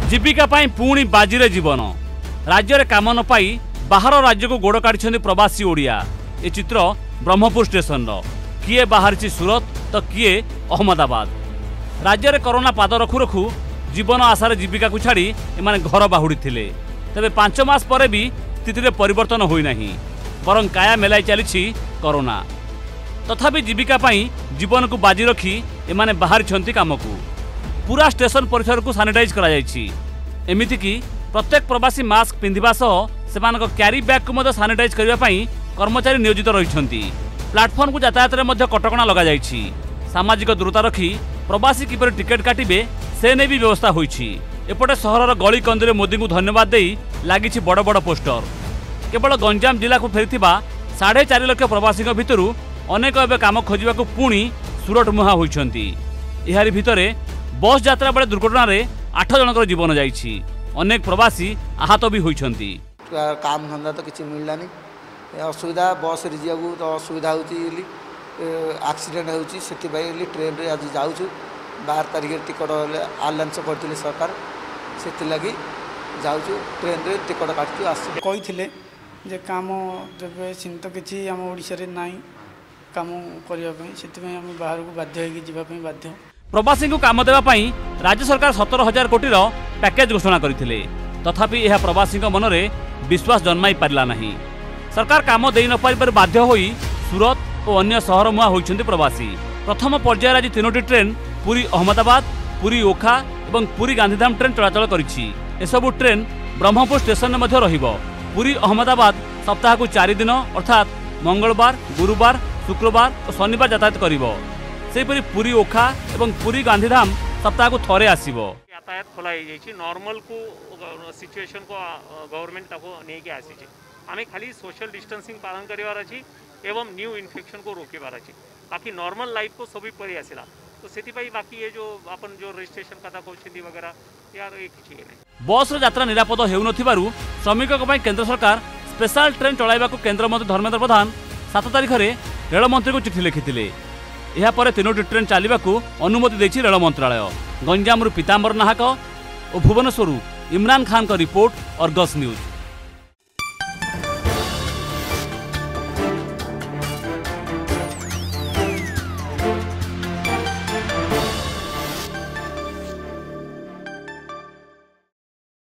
जीविका पाई पुणी बाजी जीवन राज्य में काम न पाई बाहर राज्य को गोड़ काढ़ी प्रवासी ओडिया। ये चित्र ब्रह्मपुर स्टेशन किए बाहरी सूरत तो किए अहमदाबाद। राज्य में कोरोना पाद रखु रखु जीवन आशार जीविका को छाड़ी एमाने घर बाहुड़ी थिले। तेबे 5 मास पर भी स्थिति में परिवर्तन होई नहीं, बरं काया मेलाई चली कोरोना। तथापि जीविका पाई जीवन को बाजी रखी एमाने बाहरी काम को। पूरा स्टेशन परिसर को सानिटाइज करा जायछि। एमिति कि प्रत्येक प्रवासी मास्क पिंधिबा सह सेमानक क्यारी बैग को मध्य सानिटाइज करिबा पई कर्मचारी नियोजित रहिछन्ति। प्लाटफॉर्म को यातायात रे मध्य कटकणा लगा जायछि। सामाजिक दूरता रखी प्रवासी किपर टिकेट काटिबे से ने भी व्यवस्था होइछि। एपटे सहरर गली कंदरे मोदी को धन्यवाद देई लागिछि बड़ बड़ पोस्टर। केवल गंजाम जिला को फेरिथिबा 4.5 लाख प्रवासी भितरु अनेक एबे काम खोजिबा को पुणी सूरत मुहा होइछन्ति। एहारी भितरे बस यात्रा बेले दुर्घटना रे 8 जनकर जीवन जाइछि। अनेक प्रवासी आहत भी होइछन्ति। काम धंदा तो किसी मिललानी, असुविधा बस रे जियागु तो असुविधा होची। एक्सीडेंट होची सेति बाई ट्रेन रे आज जाउछु। 12 तारिख टिकट आलांस करथिले सरकार, सेति लागि जाउछु ट्रेन रे टिकट काटछु आसु। कहिथिले जे काम जबे चिंत किछि हम ओडिसा रे नाही काम करिया पई, सेति पई हम बाहर को बाध्य होई जिबा पई बाध्य। प्रवासी को काम देवा पई राज्य सरकार 17,000 कोटी पैकेज घोषणा करथिले। तथापि यह प्रवासी मन में विश्वास जन्माई पारा नहीं। सरकार काम दे न पारिबार बाध्य होई सूरत और अन्य सहर मुआ होइछन्ति प्रवासी। प्रथम पर्यायर आज 3टी ट्रेन पुरी अहमदाबाद, पुरी ओखा और Puri Gandhidham train चलाचल करिछि। एसबु train Brahmapur station में मध्य रहिबो। पुरी अहमदाबाद सप्ताह को 4 दिन अर्थात मंगलवार, गुरुवार, शुक्रवार और शनिवार यातायात करिबो। सेपरी पुरी ओखा और पुरी गांधीधाम सप्ताह को थरे आसीबो। यातायात खोला नॉर्मल को सिचुएशन को गवर्नमेंट नहीं के आसी। आम खाली सोशल डिस्टेंसिंग पालन करिवार अछि एवं न्यू इन्फेक्शन को रोकबार अछि। बाकी नॉर्मल लाइफ को सभी परि आसिला। तो सेति पई बाकी ये जो अपन जो रजिस्ट्रेशन कथा कहउछथि वगैरह यार एक किछि नै। बस रो यात्रा निरापद हेउ नथिबारु श्रमिकक पई केंद्र सरकार स्पेशल ट्रेन चलाइबा को केंद्र मंत्री धर्मेंद्र प्रधान 7 तारिख रे रेल मंत्री को चिठी लिखिथिले। यह पर 3टी ट्रेन चलने को अनुमति देछि रेल मंत्रालय। गंजाम पीताम्बर नाहक और भुवनेश्वर इमरान खान का रिपोर्ट, अर्गस न्यूज।